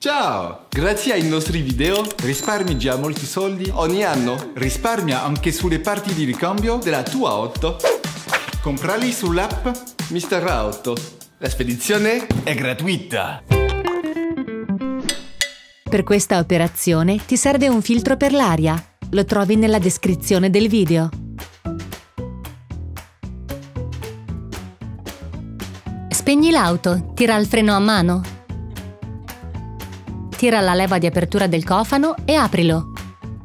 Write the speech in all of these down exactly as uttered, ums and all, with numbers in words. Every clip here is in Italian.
Ciao! Grazie ai nostri video risparmi già molti soldi ogni anno. Risparmia anche sulle parti di ricambio della tua auto. Comprali sull'app mister Auto. La spedizione è gratuita. Per questa operazione ti serve un filtro per l'aria. Lo trovi nella descrizione del video. Spegni l'auto, tira il freno a mano. Tira la leva di apertura del cofano e aprilo.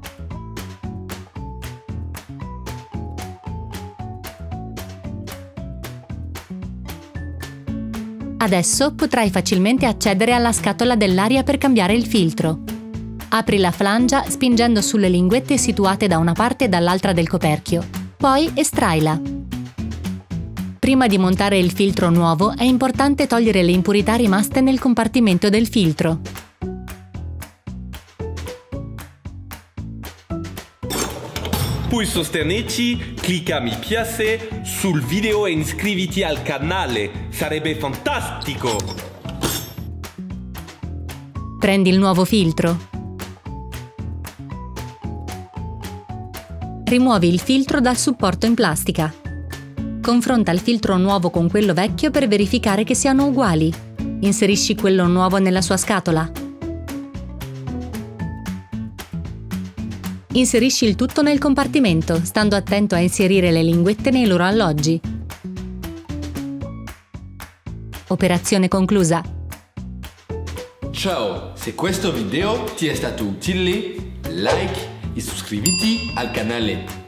Adesso potrai facilmente accedere alla scatola dell'aria per cambiare il filtro. Apri la flangia spingendo sulle linguette situate da una parte e dall'altra del coperchio. Poi estraila. Prima di montare il filtro nuovo è importante togliere le impurità rimaste nel compartimento del filtro. Puoi sostenerci? Clicca mi piace sul video e iscriviti al canale, sarebbe fantastico! Prendi il nuovo filtro. Rimuovi il filtro dal supporto in plastica. Confronta il filtro nuovo con quello vecchio per verificare che siano uguali. Inserisci quello nuovo nella sua scatola. Inserisci il tutto nel compartimento, stando attento a inserire le linguette nei loro alloggi. Operazione conclusa. Ciao! Se questo video ti è stato utile, like e iscriviti al canale.